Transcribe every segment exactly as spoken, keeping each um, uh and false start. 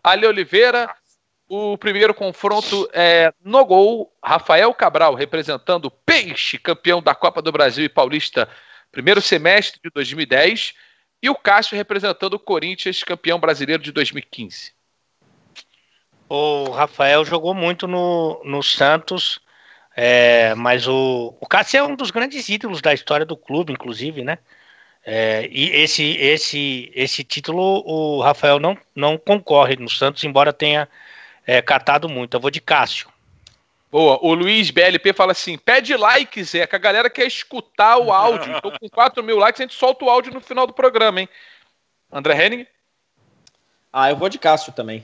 Ale Oliveira. O primeiro confronto é no gol, Rafael Cabral, representando o Peixe, campeão da Copa do Brasil e Paulista, primeiro semestre de dois mil e dez, e o Cássio representando o Corinthians, campeão brasileiro de dois mil e quinze. O Rafael jogou muito no, no Santos, é, mas o, o Cássio é um dos grandes ídolos da história do clube, inclusive, né? É, e esse, esse, esse título o Rafael não, não concorre no Santos, embora tenha É, catado muito. Eu vou de Cássio. Boa. O Luiz B L P fala assim, pede like, Zé, que a galera quer escutar o áudio. Então com quatro mil likes a gente solta o áudio no final do programa, hein? André Henning? Ah, eu vou de Cássio também.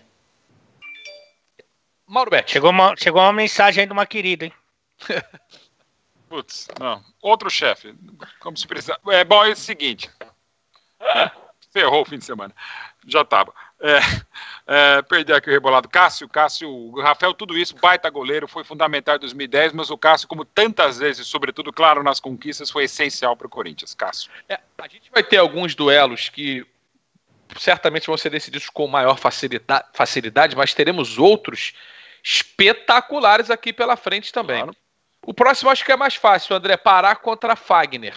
Mauro Betti. Chegou uma, chegou uma mensagem aí de uma querida, hein? Putz, não. Outro chefe. Como se precisar. É bom, é o seguinte. É, ferrou o fim de semana. Já tava. É, é, perdi aqui o rebolado. Cássio, Cássio, o Rafael, tudo isso, baita goleiro, foi fundamental em dois mil e dez, mas o Cássio, como tantas vezes, sobretudo, claro, nas conquistas, foi essencial para o Corinthians. Cássio. É, a gente vai ter alguns duelos que certamente vão ser decididos com maior facilidade, facilidade, mas teremos outros espetaculares aqui pela frente também. Claro. O próximo acho que é mais fácil, André, Pará contra Fagner.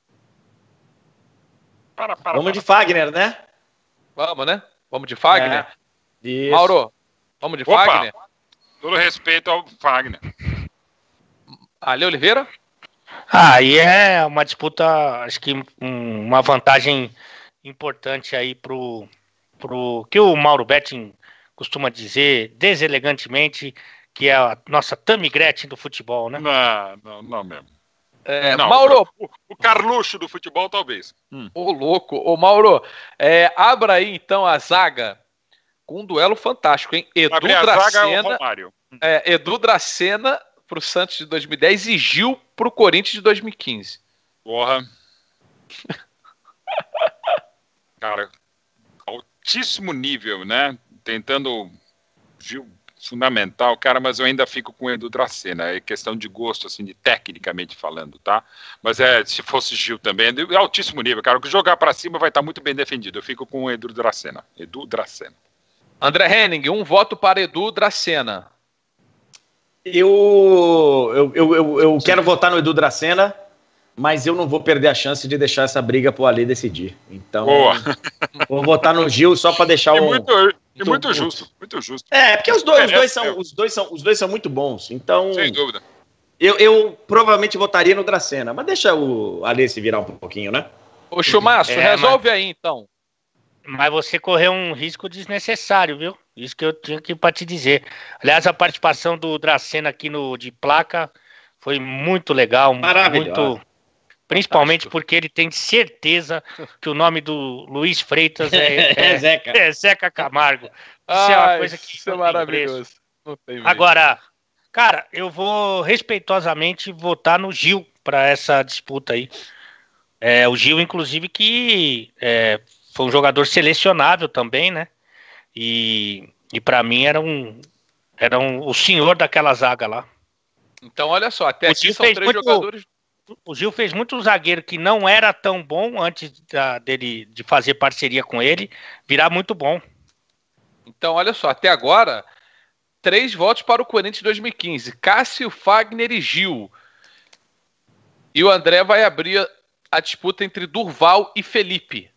Para, para, Vamos para. de Fagner, né? Vamos, né? Vamos de Fagner? É, Mauro, vamos de Opa, Fagner? Todo respeito ao Fagner. Ale Oliveira? Ah, aí é uma disputa, acho que um, uma vantagem importante aí pro, pro que o Mauro Betting costuma dizer deselegantemente, que é a nossa Tammy Gretchen do futebol, né? Não, não, não mesmo. É, não, Mauro, o, o Carluxo do futebol, talvez. Hum. Ô, louco. Ô, Mauro, é, abra aí, então, a zaga com um duelo fantástico, hein? Edu Abre a Dracena, zaga é o Romário. É, Edu Dracena pro Santos de dois mil e dez e Gil pro Corinthians de dois mil e quinze. Porra. Cara, altíssimo nível, né? Tentando... Gil... fundamental, cara, mas eu ainda fico com o Edu Dracena, é questão de gosto, assim, de tecnicamente falando, tá? Mas é, se fosse Gil também, é altíssimo nível, cara, o que jogar pra cima vai estar muito bem defendido, eu fico com o Edu Dracena, Edu Dracena. André Henning, um voto para Edu Dracena. Eu, eu, eu, eu, eu quero votar no Edu Dracena, mas eu não vou perder a chance de deixar essa briga pro Ali decidir, então Boa. Vou votar no Gil só pra deixar é o... Muito... E muito, muito justo, muito justo. É, porque os dois, é, os, dois é, são, é. os, dois são, os dois são muito bons. Então, sem dúvida. Eu, eu provavelmente votaria no Dracena, mas deixa o Ale se virar um pouquinho, né? Ô, Chumaço, é, resolve mas... aí, então. Mas você correu um risco desnecessário, viu? Isso que eu tinha que para te dizer. Aliás, a participação do Dracena aqui no de placa foi muito legal, muito... Principalmente Fantástico. Porque ele tem certeza que o nome do Luiz Freitas é, é, é, Zeca. é Zeca Camargo. Isso ah, é uma coisa que isso é maravilhoso. Não tem Agora, cara, eu vou respeitosamente votar no Gil para essa disputa aí. É, o Gil, inclusive, que é, foi um jogador selecionável também, né? E, e para mim era um, era um o senhor daquela zaga lá. Então, olha só, até o aqui Gil são fez três muito... jogadores... O Gil fez muito zagueiro que não era tão bom antes da, dele de fazer parceria com ele, virar muito bom. Então, olha só, até agora, três votos para o Corinthians de dois mil e quinze. Cássio, Fagner e Gil. E o André vai abrir a disputa entre Durval e Felipe.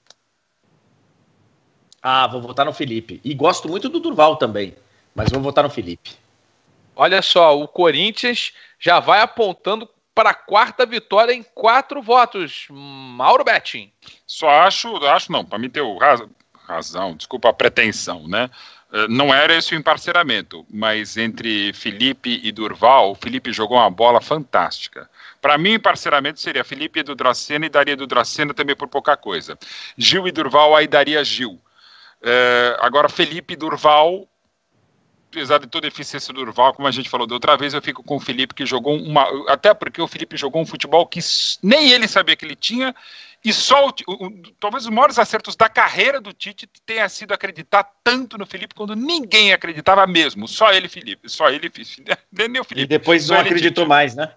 Ah, vou votar no Felipe. E gosto muito do Durval também, mas vou votar no Felipe. Olha só, o Corinthians já vai apontando para a quarta vitória em quatro votos. Mauro Betting. Só acho, acho não, para mim ter o raz, razão, desculpa a pretensão, né? Não era esse o emparceramento, mas entre Felipe e Durval, o Felipe jogou uma bola fantástica. Para mim, o emparceramento seria Felipe e do Dracena e daria do Dracena também por pouca coisa. Gil e Durval, aí daria Gil. É, agora, Felipe e Durval, apesar de toda a eficiência do Durval, como a gente falou da outra vez, eu fico com o Felipe, que jogou uma... Até porque o Felipe jogou um futebol que nem ele sabia que ele tinha, e só, o, o, talvez os maiores acertos da carreira do Tite tenha sido acreditar tanto no Felipe, quando ninguém acreditava mesmo, só ele, Felipe, só ele, nem o Felipe. E depois não acreditou mais, né?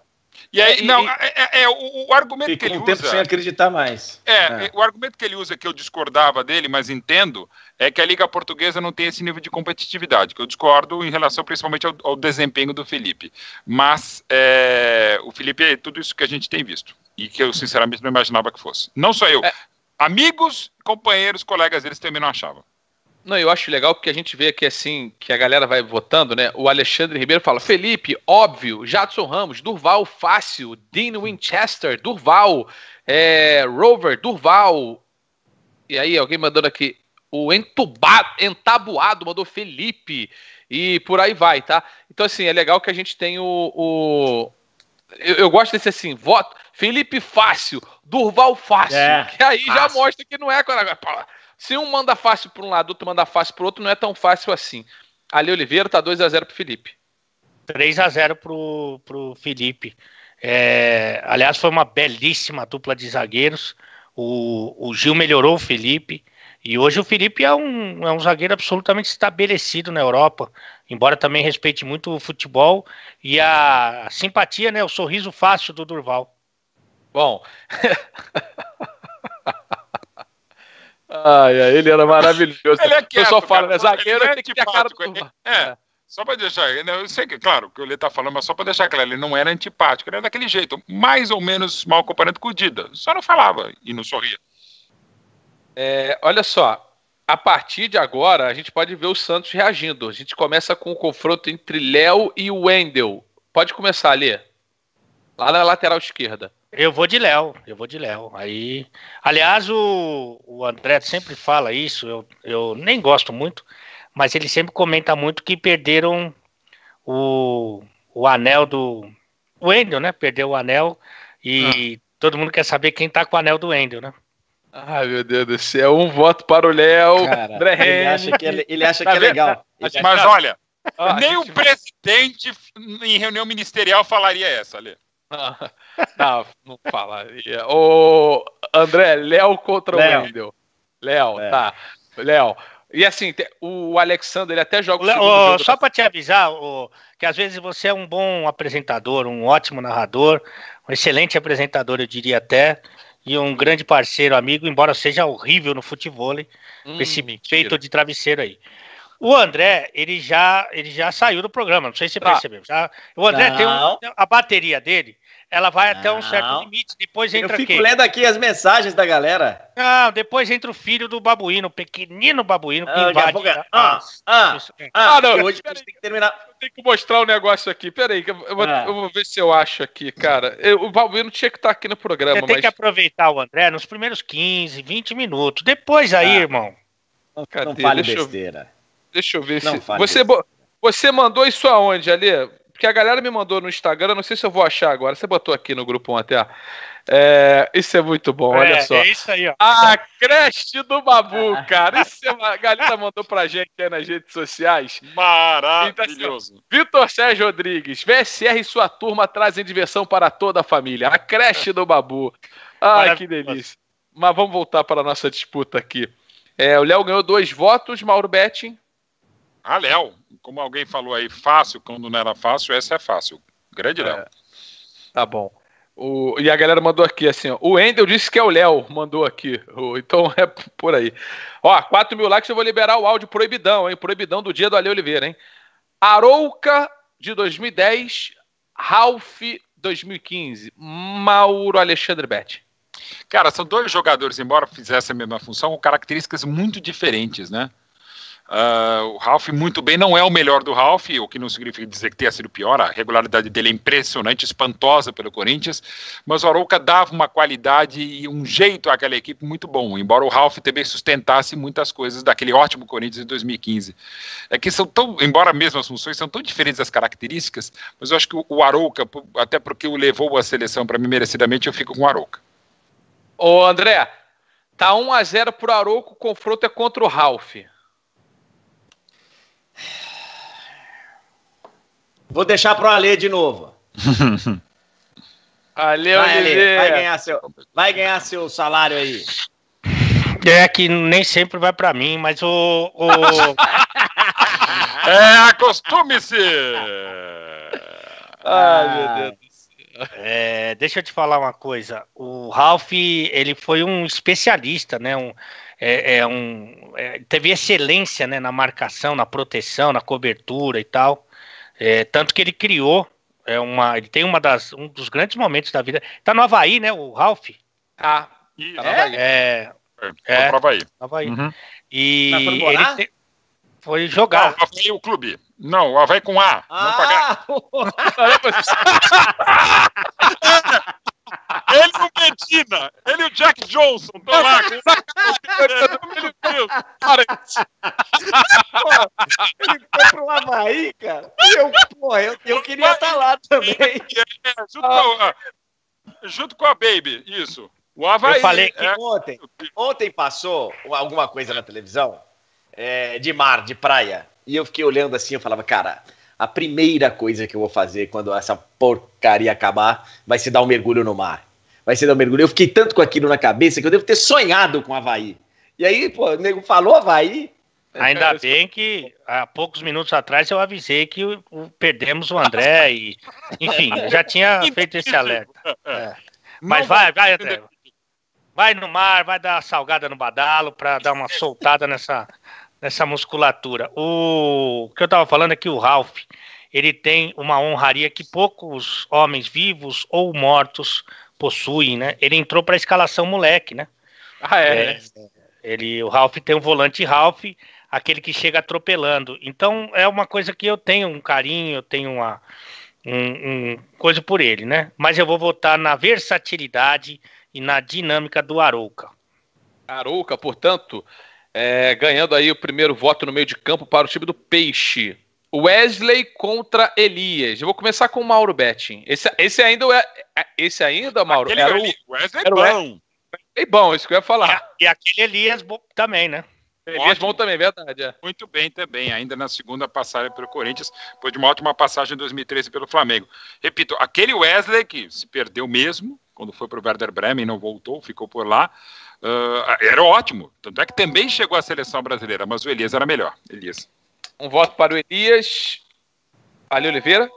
E aí, É, e- não, e- é, é- é o, o argumento Fica que ele um tempo usa... sem acreditar mais. É, É. o argumento que ele usa, que eu discordava dele, mas entendo, é que a Liga Portuguesa não tem esse nível de competitividade, que eu discordo em relação principalmente ao, ao desempenho do Felipe. Mas é, o Felipe é tudo isso que a gente tem visto, e que eu sinceramente não imaginava que fosse. Não só eu, É. amigos, companheiros, colegas deles também não achavam. Não, eu acho legal porque a gente vê aqui assim, que a galera vai votando, né? O Alexandre Ribeiro fala, Felipe, óbvio, Jadson Ramos, Durval, fácil, Dean Winchester, Durval, é, Rover, Durval. E aí, alguém mandando aqui, o entubado, entabuado mandou Felipe, e por aí vai, tá? Então, assim, é legal que a gente tem o... o... Eu, eu gosto desse assim, voto, Felipe fácil, Durval fácil, É, que aí já fácil. mostra que não é... Se um manda fácil para um lado, outro manda fácil para o outro, não é tão fácil assim. Ali Oliveira tá dois a zero pro Felipe. três a zero pro, pro Felipe. É, aliás, foi uma belíssima dupla de zagueiros. O, o Gil melhorou o Felipe. E hoje o Felipe é um, é um zagueiro absolutamente estabelecido na Europa. Embora também respeite muito o futebol. E a, a simpatia, né? O sorriso fácil do Durval. Bom. Ai, ai, ele era maravilhoso. Ele é O pessoal quieto, fala, cara, né? Zagueiro ele é tem que ter a cara do antipático, Durval. É, só pra deixar, né, eu sei que, claro, que ele tá falando, mas só pra deixar claro, ele não era antipático, ele era daquele jeito, mais ou menos mal comparando com o Dida, só não falava e não sorria. É, olha só, a partir de agora, a gente pode ver o Santos reagindo. A gente começa com o confronto entre Léo e o Wendel. Pode começar, Lê. Lá na lateral esquerda. Eu vou de Léo, eu vou de Léo. Aí, aliás, o, o André sempre fala isso, eu, eu nem gosto muito, mas ele sempre comenta muito que perderam o, o anel do o Wendel, né? Perdeu o anel e ah. todo mundo quer saber quem tá com o anel do Wendel, né? Ai, meu Deus do céu, um voto para o Léo. Ele acha que é, ele acha Tá que é legal. Mas, mas olha, Ah, nem gente... o presidente em reunião ministerial falaria essa, Lê. Não, não falaria. Ô, André, Léo contra Léo. o Wendel. Léo, É. tá. Léo. E assim, te- o Alexandre, ele até joga o Léo, segundo ô, jogo só da- para te avisar, ô, que às vezes você é um bom apresentador, um ótimo narrador, um excelente apresentador, eu diria até, e um grande parceiro, amigo, embora seja horrível no futebol, Hum, com esse mentira. peito de travesseiro aí. O André, ele já, ele já saiu do programa, não sei se você Tá. percebeu. Já, o André tem um, Não. a bateria dele, ela vai até um Não. certo limite, depois Eu entra fico quem? lendo aqui as mensagens da galera. Não, depois entra o filho do babuíno, o pequenino babuíno que Ah, daqui a invade. pouco é- a- ah, ah, isso, é. Ah, Ah, não, e hoje a peraí. gente tem que terminar. Eu tenho que mostrar o negócio aqui. Peraí, que eu, eu, vou, Ah. eu vou ver se eu acho aqui, cara. Eu, o Valvino tinha que estar aqui no programa, Você tem mas. que aproveitar o André nos primeiros quinze, vinte minutos. Depois aí, Ah. irmão. Não, Cadê? não fale Deixa eu- besteira. Deixa eu ver Não se. fale Você, isso. bo- você mandou isso aonde, Alê? Porque a galera me mandou no Instagram, não sei se eu vou achar agora. Você botou aqui no grupo ontem. Ah. É, isso é muito bom, olha é, só. é isso aí, ó. A creche do Babu, cara. Isso é uma... A galera mandou pra gente aí nas redes sociais. Maravilhoso. Vitor Sérgio Rodrigues, V S R e sua turma trazem diversão para toda a família. A creche do Babu. Ai, que Maravilhoso. delícia. Mas vamos voltar para a nossa disputa aqui. É, o Léo ganhou dois votos, Mauro Betting. Ah, Léo, como alguém falou aí, fácil, quando não era fácil, essa é fácil. Grande Léo. É, tá bom. O, e a galera mandou aqui assim, ó, o Wendel disse que é o Léo, mandou aqui. O, então é por aí. Ó, quatro mil likes, eu vou liberar o áudio proibidão, hein? Proibidão do dia do Ale Oliveira, hein? Arouca de dois mil e dez, Ralph dois mil e quinze, Mauro Alexandre Betti. Cara, são dois jogadores, embora fizessem a mesma função, com características muito diferentes, né? Uh, o Ralph muito bem, não é o melhor do Ralph, o que não significa dizer que tenha sido pior, a regularidade dele é impressionante, espantosa pelo Corinthians, mas o Arouca dava uma qualidade e um jeito àquela equipe muito bom, embora o Ralph também sustentasse muitas coisas daquele ótimo Corinthians de dois mil e quinze. É que são tão, embora as mesmas funções, são tão diferentes as características, mas eu acho que o Arouca, até porque o levou à seleção para mim merecidamente, eu fico com o Arouca. Ô André, tá um a zero pro Arouca, o confronto é contra o Ralph. Vou deixar pro Alê de novo. Ale Vai, Alê, Oliveira. vai ganhar seu, vai ganhar seu salário aí. É que nem sempre vai pra mim, mas o. o... É, acostume-se! Ai, meu Deus do céu. É, deixa eu te falar uma coisa. O Ralf, ele foi um especialista, né? Um, é, é um, é, teve excelência, né, na marcação, na proteção, na cobertura e tal. É, tanto que ele criou, é, uma, ele tem uma das, um dos grandes momentos da vida. Tá no Avaí, né? O Ralf? Ah, E, tá no é? Havaí. É, É, é, prova aí. no Avaí. Uhum. E Mas foi ele morar? te- foi Não, jogar. o Havaí é o clube. Não, o Havaí com A. Não pagar. Ah, Ele e o Medina. Ele e o Jack Johnson. Tô lá. Com... Meu Deus. Para. ele foi pro Havaí, cara. E eu, porra, eu, eu queria estar lá também. É, junto, com a, junto com a Baby. Isso. O Havaí. Eu falei que é, Ontem, ontem passou alguma coisa na televisão é, de mar, de praia. E eu fiquei olhando assim, eu falava, cara, a primeira coisa que eu vou fazer quando essa porcaria acabar vai ser dar um mergulho no mar. Vai ser dar um mergulho. Eu fiquei tanto com aquilo na cabeça que eu devo ter sonhado com o Havaí. E aí, pô, o nego falou Havaí. Ainda bem que há poucos minutos atrás eu avisei que o, o- perdemos o André e, enfim, eu já tinha feito esse alerta. É. Mas Não vai, vou- vai, André. Vai no mar, vai dar uma salgada no badalo para dar uma soltada nessa, nessa musculatura. O que eu tava falando é que o Ralf, ele tem uma honraria que poucos homens vivos ou mortos possuem, né? Ele entrou para a escalação moleque, né? Ah, é, É, né? Ele, o Ralf tem um volante Ralf, aquele que chega atropelando. Então é uma coisa que eu tenho um carinho, eu tenho uma um, um coisa por ele, né? Mas eu vou votar na versatilidade e na dinâmica do Arouca. Arouca, portanto, é, ganhando aí o primeiro voto no meio de campo para o time do Peixe. Wesley contra Elias. Eu vou começar com o Mauro Betting. Esse, esse ainda é. Esse ainda, Mauro, Aquele era o. ali, Wesley era o bom. É bom, isso que eu ia E, falar. a- e aquele Elias bo- também, né? Elias Ótimo. bom também, verdade. É. Muito bem também, ainda na segunda passagem pelo Corinthians, depois de uma ótima passagem em dois mil e treze pelo Flamengo. Repito, aquele Wesley que se perdeu mesmo, quando foi para o Werder Bremen, não voltou, ficou por lá, uh, era ótimo. Tanto é que também chegou à seleção brasileira, mas o Elias era melhor. Elias. Um voto para o Elias. Ali, Oliveira.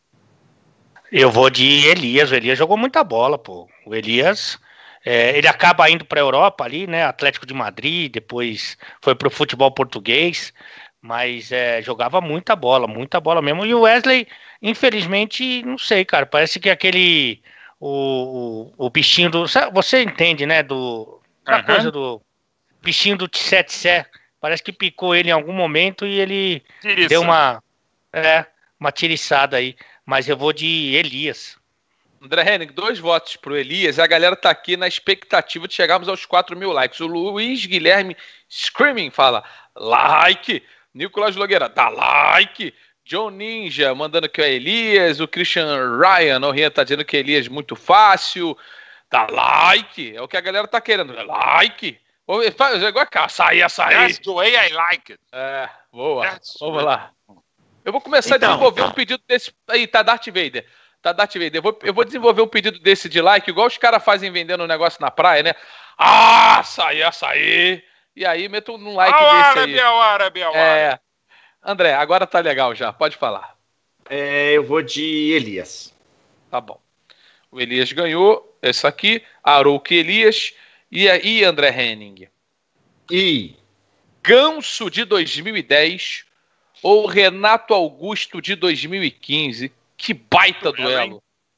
Eu vou de Elias. O Elias jogou muita bola, pô. O Elias, é, ele acaba indo para a Europa ali, né? Atlético de Madrid, depois foi pro futebol português, mas é, jogava muita bola, muita bola mesmo. E o Wesley, infelizmente, não sei, cara. Parece que aquele o, o, o bichinho do, sabe, você entende, né? Do da Aham. coisa do bichinho do Tsé-Tsé. Parece que picou ele em algum momento e ele Tiriça. deu uma é, uma tiriçada aí. Mas eu vou de Elias. André Henning, dois votos pro Elias. A galera tá aqui na expectativa de chegarmos aos quatro mil likes. O Luiz Guilherme Screaming fala like. Nicolas Logueira, dá like. John Ninja mandando que é Elias. O Christian Ryan, o Rian tá dizendo que é Elias muito fácil. Dá like. É o que a galera tá querendo. Like. Faz igual a açaí, açaí. That's the way I like it. É, boa. That's Vamos right. lá. Eu vou começar Então. a desenvolver um pedido desse. Aí, tá Darth Vader. Tá Darth Vader. Eu vou, eu vou desenvolver um pedido desse de like, igual os caras fazem vendendo um negócio na praia, né? Ah, açaí, açaí. E aí, meto um like Ao desse árabe, aí. ao árabe, ao árabe. É. André, agora tá legal já. Pode falar. É, eu vou de Elias. Tá bom. O Elias ganhou. Esse aqui. Arouca e Elias. E aí, André Henning? E Ganso de dois mil e dez ou Renato Augusto de dois mil e quinze? Que baita duelo.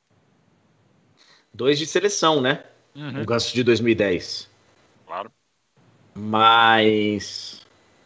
dois de seleção, né? Uhum. O Ganso de dois mil e dez. Claro. Mas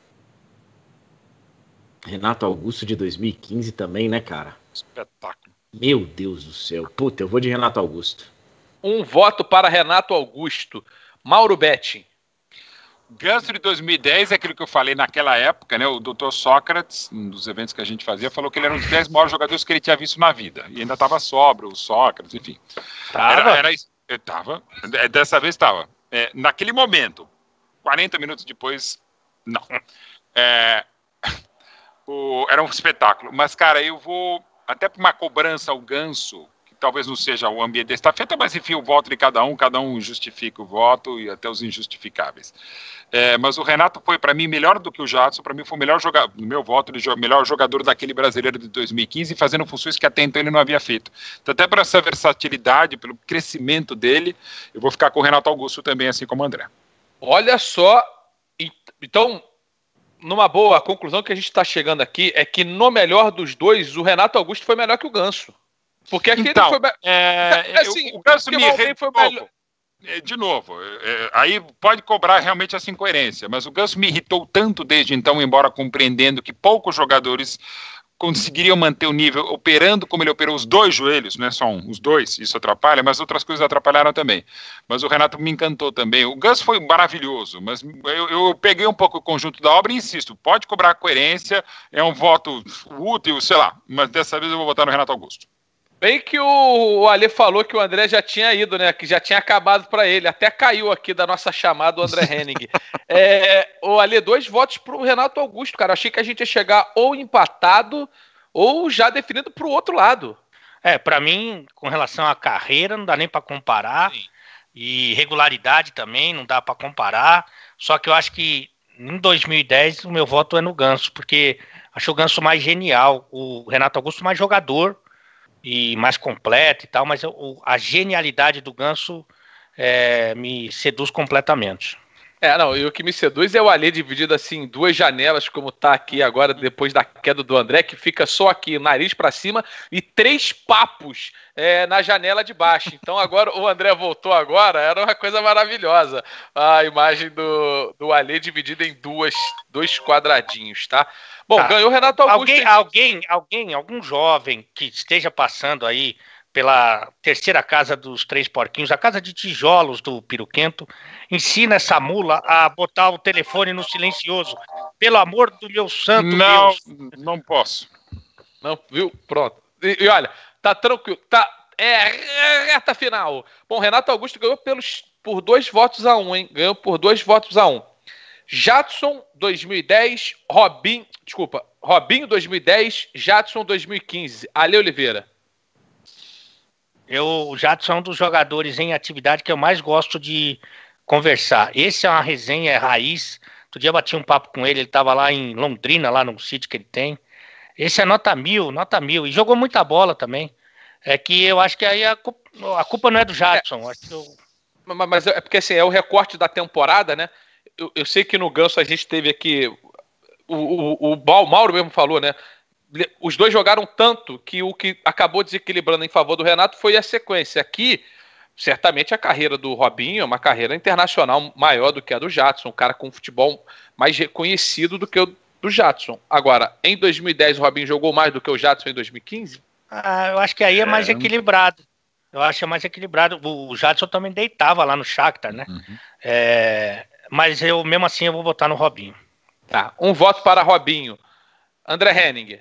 Renato Augusto de dois mil e quinze também, né, cara? Espetáculo. Meu Deus do céu. Puta, eu vou de Renato Augusto. Um voto para Renato Augusto. Mauro Betting. Ganso de dois mil e dez é aquilo que eu falei naquela época, né? O doutor Sócrates, um dos eventos que a gente fazia, falou que ele era um dos dez maiores jogadores que ele tinha visto na vida. E ainda estava sóbrio, o Sócrates, enfim. Tava? Era, era, eu tava. Dessa vez estava. É, naquele momento, quarenta minutos depois, não. É, o, era um espetáculo. Mas, cara, eu vou até para uma cobrança ao Ganso, que talvez não seja o ambiente da estafeta, mas enfim, o voto de cada um, cada um justifica o voto e até os injustificáveis. É, mas o Renato foi, para mim, melhor do que o Jadson, para mim foi o melhor jogador, no meu voto, ele, melhor jogador daquele brasileiro de dois mil e quinze, fazendo funções que até então ele não havia feito. Então, até por essa versatilidade, pelo crescimento dele, eu vou ficar com o Renato Augusto também, assim como o André. Olha só, então, numa boa, a conclusão que a gente está chegando aqui é que no melhor dos dois, o Renato Augusto foi melhor que o Ganso. Porque aquele então, foi... É, assim, o Ganso me irritou foi melhor. De novo, é, aí pode cobrar realmente essa incoerência, mas o Ganso me irritou tanto desde então, embora compreendendo que poucos jogadores conseguiriam manter o nível operando como ele operou os dois joelhos, não é só um, os dois, isso atrapalha, mas outras coisas atrapalharam também. Mas o Renato me encantou também. O Ganso foi maravilhoso, mas eu, eu peguei um pouco o conjunto da obra e insisto, pode cobrar coerência, é um voto útil, sei lá, mas dessa vez eu vou votar no Renato Augusto. Bem que o, o Ale falou que o André já tinha ido, né? Que já tinha acabado para ele. Até caiu aqui da nossa chamada o André Henning. é, o Ale, dois votos para o Renato Augusto, cara. Achei que a gente ia chegar ou empatado ou já definido para o outro lado. É, para mim, com relação à carreira, não dá nem para comparar. Sim. E regularidade também, não dá para comparar. Só que eu acho que em dois mil e dez o meu voto é no Ganso, porque acho o Ganso mais genial. O Renato Augusto mais jogador e mais completo e tal, mas o, a genialidade do Ganso é, me seduz completamente. É, não, e o que me seduz é o Alê dividido assim em duas janelas, como tá aqui agora, depois da queda do André, que fica só aqui, nariz para cima, e três papos é, na janela de baixo. Então agora o André voltou agora, era uma coisa maravilhosa. A imagem do, do Alê dividida em duas, dois quadradinhos, tá? Bom, tá. Ganhou o Renato Augusto. Alguém, alguém, alguém, algum jovem que esteja passando aí pela terceira casa dos Três Porquinhos, a casa de tijolos do Piruquento, ensina essa mula a botar o telefone no silencioso. Pelo amor do meu santo não, Deus. Não posso. Não, viu? Pronto. E, e olha, tá tranquilo. Tá, é reta final. Bom, Renato Augusto ganhou pelos, por dois votos a um, hein? Ganhou por dois votos a um. Jadson, dois mil e dez, Robinho, desculpa, Robinho, dois mil e dez, Jadson, dois mil e quinze. Ale Oliveira. Eu, o Jadson é um dos jogadores em atividade que eu mais gosto de conversar. Esse é uma resenha, é raiz. Outro dia eu bati um papo com ele, ele estava lá em Londrina, lá no sítio que ele tem. Esse é nota mil, nota mil. E jogou muita bola também. É que eu acho que aí a culpa, a culpa não é do Jadson. É, acho que eu... Mas é porque assim, é o recorte da temporada, né? Eu, eu sei que no Ganso a gente teve aqui... O, o, o Mauro mesmo falou, né? Os dois jogaram tanto que o que acabou desequilibrando em favor do Renato foi a sequência. Aqui, certamente a carreira do Robinho é uma carreira internacional maior do que a do Jadson, um cara com futebol mais reconhecido do que o do Jadson. Agora, em dois mil e dez o Robinho jogou mais do que o Jadson em dois mil e quinze? Ah, eu acho que aí é mais é... equilibrado. Eu acho que é mais equilibrado. O Jadson também deitava lá no Shakhtar, né? Uhum. É... Mas eu, mesmo assim, eu vou votar no Robinho. Tá, um voto para Robinho. André Henning.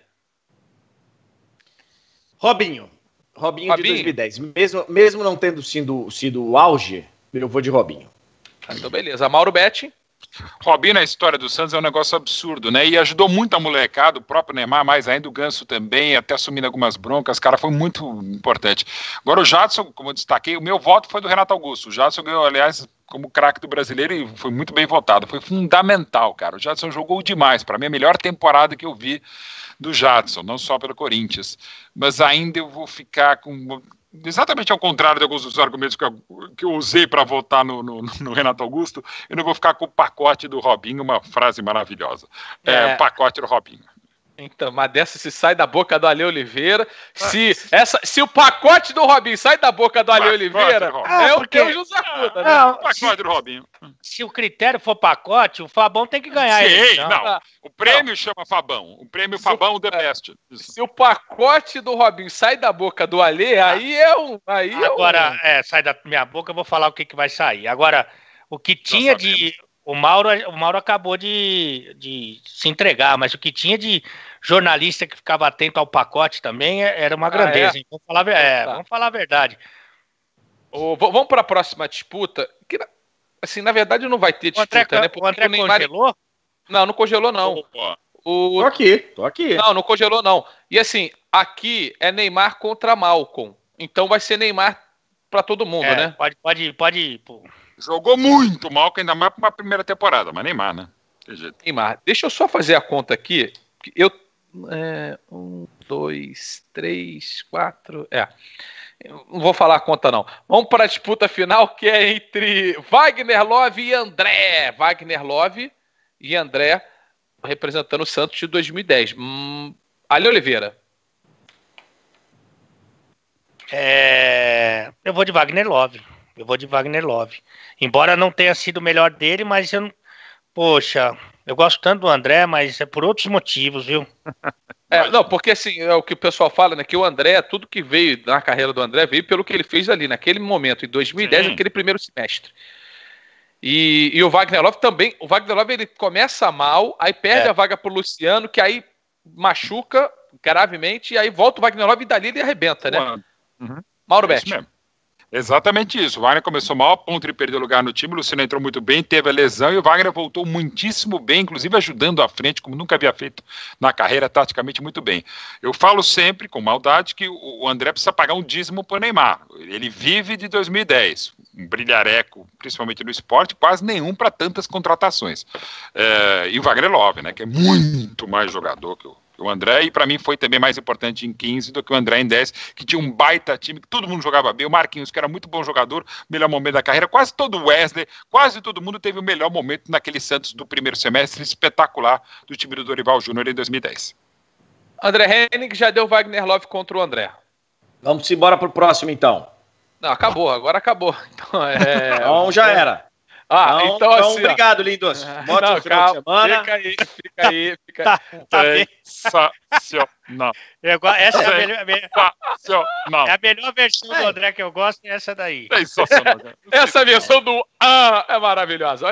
Robinho. Robinho, Robinho de dois mil e dez. Mesmo, mesmo não tendo sido, sido o auge, eu vou de Robinho. Então, beleza. Mauro Betti. Robinho na história do Santos é um negócio absurdo, né? E ajudou muito a molecada, o próprio Neymar, mais ainda o Ganso também, até assumindo algumas broncas, cara, foi muito importante. Agora o Jadson, como eu destaquei, o meu voto foi do Renato Augusto. O Jadson ganhou, aliás, como craque do brasileiro e foi muito bem votado. Foi fundamental, cara. O Jadson jogou demais. Para mim, a melhor temporada que eu vi do Jadson, não só pelo Corinthians. Mas ainda eu vou ficar com... Exatamente ao contrário de alguns dos argumentos que eu, que eu usei para votar no, no, no Renato Augusto, eu não vou ficar com o pacote do Robinho, uma frase maravilhosa. É, é pacote do Robinho. Então, mas dessa se sai da boca do Ale Oliveira. Se, essa, se o pacote do Robinho sai da boca do Ale Oliveira, é o que o José Acuda, né? Não, o pacote se, do Robinho. Se o critério for pacote, o Fabão tem que ganhar. Sim, ele, então. Não. O prêmio não. chama Fabão. O prêmio se Fabão o, The Best. Isso. Se o pacote do Robinho sai da boca do Ale, ah. aí é um. Aí Agora, é, um... é, sai da minha boca, eu vou falar o que, que vai sair. Agora, o que tinha de. O Mauro, o Mauro acabou de, de se entregar, mas o que tinha de jornalista que ficava atento ao pacote também era uma grandeza. Ah, é? Vamos falar, é, tá. vamos falar a verdade. O, vamos para a próxima disputa. Que, assim, na verdade não vai ter disputa, o André, né? Porque o André o Neymar... congelou? Não, não congelou, não. O... Tô aqui, tô aqui. Não, não congelou, não. E assim, aqui é Neymar contra Malcom. Então vai ser Neymar para todo mundo, É, né? Pode, pode, pode. Pô. Jogou muito mal, que ainda mais para uma primeira temporada, mas Neymar, né? Tem jeito. Neymar. Deixa eu só fazer a conta aqui. Eu. É, um, dois, três, quatro. É. Eu não vou falar a conta, não. Vamos para a disputa final, que é entre Wagner Love e André. Wagner Love e André representando o Santos de dois mil e dez. Hum, Ali Oliveira. É, eu vou de Wagner Love. Eu vou de Wagner Love. Embora não tenha sido o melhor dele, mas eu não. Poxa, eu gosto tanto do André, mas é por outros motivos, viu? É, não, porque assim, é o que o pessoal fala, né? Que o André, tudo que veio na carreira do André veio pelo que ele fez ali, naquele momento, em dois mil e dez, Sim. naquele primeiro semestre. E, e o Wagner Love também. O Wagner Love ele começa mal, aí perde É. a vaga pro Luciano, que aí machuca gravemente, e aí volta o Wagner Love e dali ele arrebenta, né? Uhum. Mauro É isso Betti. mesmo. Exatamente isso. O Wagner começou mal, a ponto de perder lugar no time. O Luciano entrou muito bem, teve a lesão e o Wagner voltou muitíssimo bem, inclusive ajudando à frente, como nunca havia feito na carreira, taticamente muito bem. Eu falo sempre, com maldade, que o André precisa pagar um dízimo para o Neymar. Ele vive de dois mil e dez, um brilhareco, principalmente no esporte, quase nenhum para tantas contratações. É, e o Wagner Love, né, que é muito mais jogador que o o André, e para mim foi também mais importante em quinze do que o André em dez, que tinha um baita time, que todo mundo jogava bem, o Marquinhos, que era muito bom jogador, melhor momento da carreira, quase todo o Wesley, quase todo mundo teve o melhor momento naquele Santos do primeiro semestre espetacular do time do Dorival Júnior em dois mil e dez. André Henning já deu Wagner Love contra o André. Vamos embora pro próximo, então. Não, acabou, agora acabou. Então, é... Então já era. Ah, Então, então, então assim, obrigado, lindos. ó. Ótimo Não, final de calma, semana. Fica aí, fica aí, fica aí. Tá bem. Sensacional. Eu go- Essa é a, melhor, Sensacional. é a melhor versão do André que eu gosto, é essa daí. Sensacional. Essa versão do Ah é maravilhosa.